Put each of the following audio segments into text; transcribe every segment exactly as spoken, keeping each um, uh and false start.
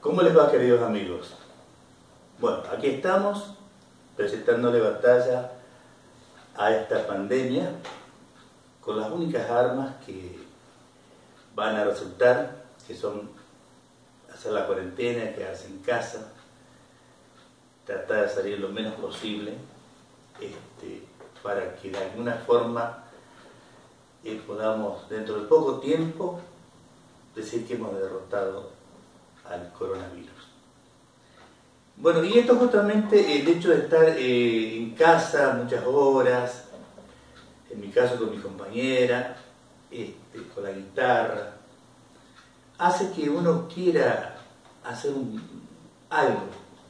¿Cómo les va, queridos amigos? Bueno, aquí estamos presentándole batalla a esta pandemia con las únicas armas que van a resultar, que son hacer la cuarentena, quedarse en casa, tratar de salir lo menos posible, este, para que de alguna forma eh, podamos, dentro de poco tiempo, decir que hemos derrotado al coronavirus. Bueno, y esto justamente el hecho de estar eh, en casa muchas horas, en mi caso con mi compañera, este, con la guitarra, hace que uno quiera hacer un, algo.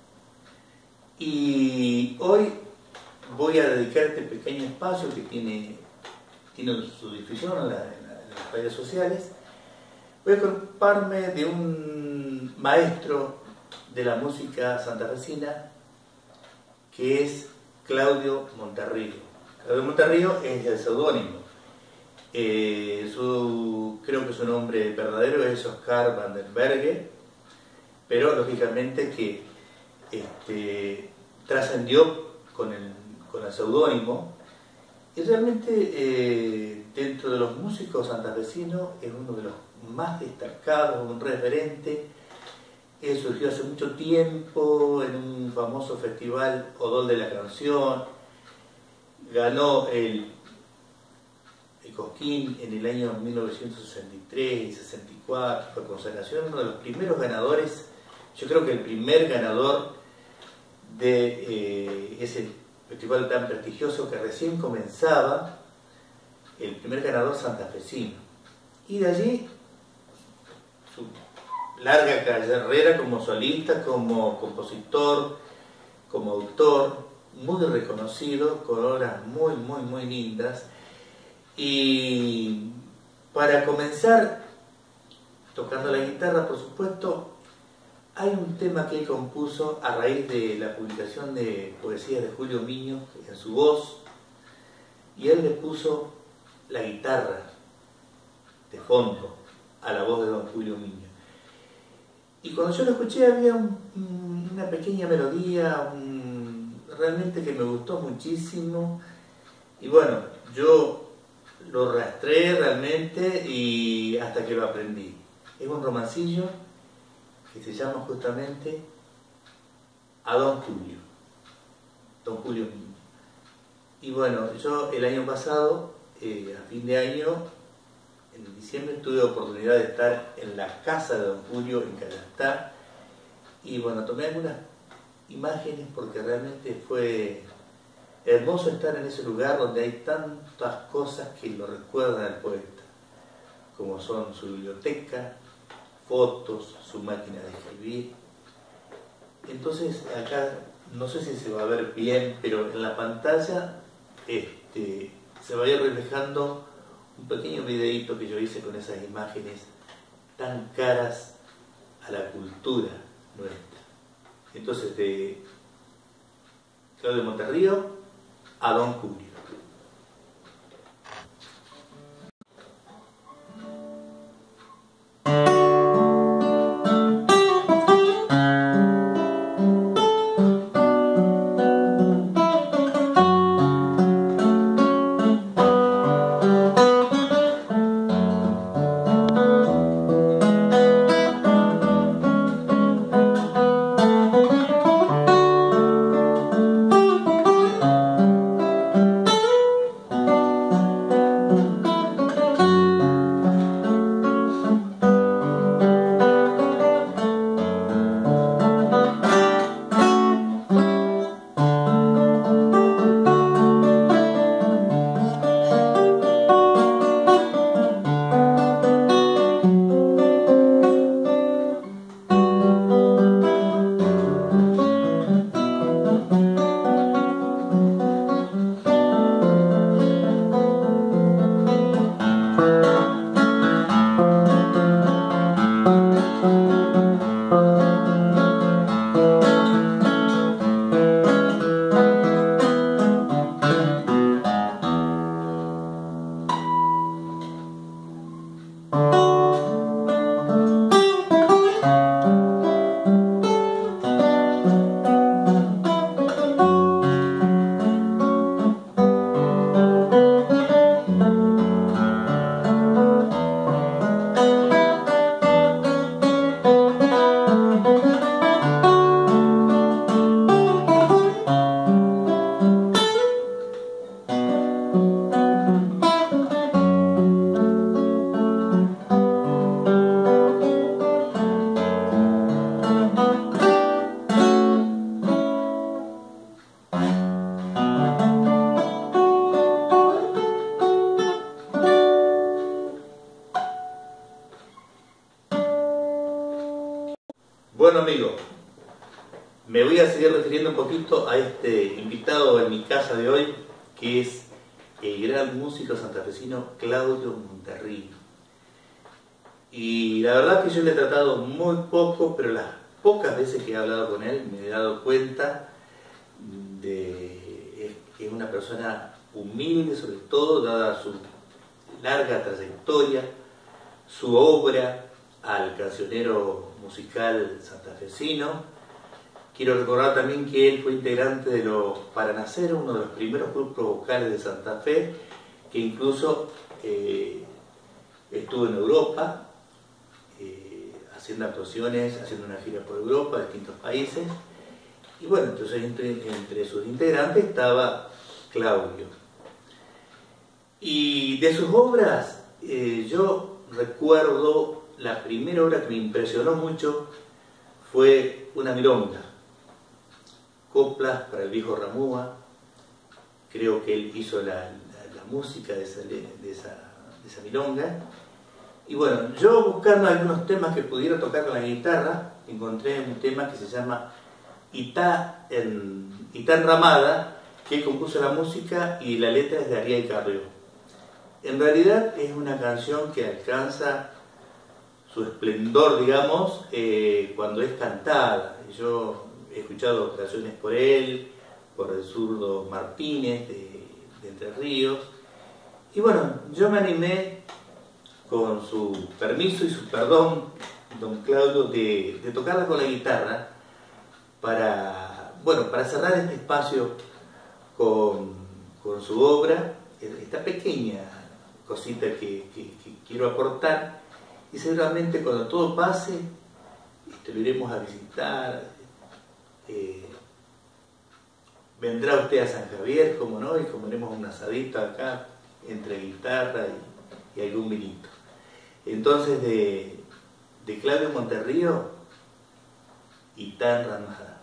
Y hoy voy a dedicar este pequeño espacio que tiene, tiene su difusión en, la, en, la, en las redes sociales. Voy a ocuparme de un maestro de la música santafesina que es Claudio Monterrío. Claudio Monterrío es el seudónimo. Eh, su, creo que su nombre verdadero es Oscar van der Berge, pero lógicamente que este, trascendió con el, con el seudónimo y realmente eh, dentro de los músicos santafesinos es uno de los más destacados, un referente. Él surgió hace mucho tiempo en un famoso festival Odol de la Canción, ganó el, el Cosquín en el año mil novecientos sesenta y tres y sesenta y cuatro, fue consagración, uno de los primeros ganadores, yo creo que el primer ganador de eh, ese festival tan prestigioso que recién comenzaba, el primer ganador santafesino. Y de allí su larga carrera como solista, como compositor, como autor, muy reconocido, con obras muy, muy, muy lindas. Y para comenzar, tocando la guitarra, por supuesto, hay un tema que él compuso a raíz de la publicación de poesías de Julio Miño en su voz, y él le puso la guitarra de fondo a la voz de don Julio Miño. Y cuando yo lo escuché había un, una pequeña melodía, un, realmente que me gustó muchísimo. Y bueno, yo lo rastré realmente y hasta que lo aprendí. Es un romancillo que se llama justamente A don Julio, don Julio Miño. Y bueno, yo el año pasado, eh, a fin de año, en diciembre, tuve oportunidad de estar en la casa de don Julio en Callastá y bueno, tomé algunas imágenes porque realmente fue hermoso estar en ese lugar donde hay tantas cosas que lo recuerdan al poeta, como son su biblioteca, fotos, su máquina de escribir. Entonces acá, no sé si se va a ver bien, pero en la pantalla este, se va a ir reflejando un pequeño videíto que yo hice con esas imágenes tan caras a la cultura nuestra. Entonces, de Claudio Monterrío a don Julio. Bueno amigos, me voy a seguir refiriendo un poquito a este invitado en mi casa de hoy, que es el gran músico santafesino Claudio Monterrío. Y la verdad que yo le he tratado muy poco, pero las pocas veces que he hablado con él me he dado cuenta de que es una persona humilde, sobre todo dada su larga trayectoria, su obra al cancionero musical santafesino. Quiero recordar también que él fue integrante de los Paranaceros, uno de los primeros grupos vocales de Santa Fe, que incluso eh, estuvo en Europa, eh, haciendo actuaciones, haciendo una gira por Europa, distintos países. Y bueno, entonces entre, entre sus integrantes estaba Claudio. Y de sus obras, eh, yo recuerdo la primera obra que me impresionó mucho fue una milonga. Coplas para el viejo Ramúa, creo que él hizo la, la, la música de esa, de, esa, de esa milonga. Y bueno, yo buscando algunos temas que pudiera tocar con la guitarra, encontré un tema que se llama Itá, en, Itá Enramada, que él compuso la música y la letra es de Ariel Carrió. En realidad es una canción que alcanza su esplendor, digamos, eh, cuando es cantada. Yo he escuchado canciones por él, por el zurdo Martínez de, de Entre Ríos. Y bueno, yo me animé, con su permiso y su perdón, don Claudio, de, de tocarla con la guitarra para, bueno, para cerrar este espacio con, con su obra, esta pequeña cosita que, que, que quiero aportar. Y seguramente cuando todo pase, este, lo iremos a visitar. Eh, vendrá usted a San Javier, como no, y comeremos un asadito acá entre guitarra y, y algún vinito. Entonces, de, de Claudio Monterrío, Itá Enramada.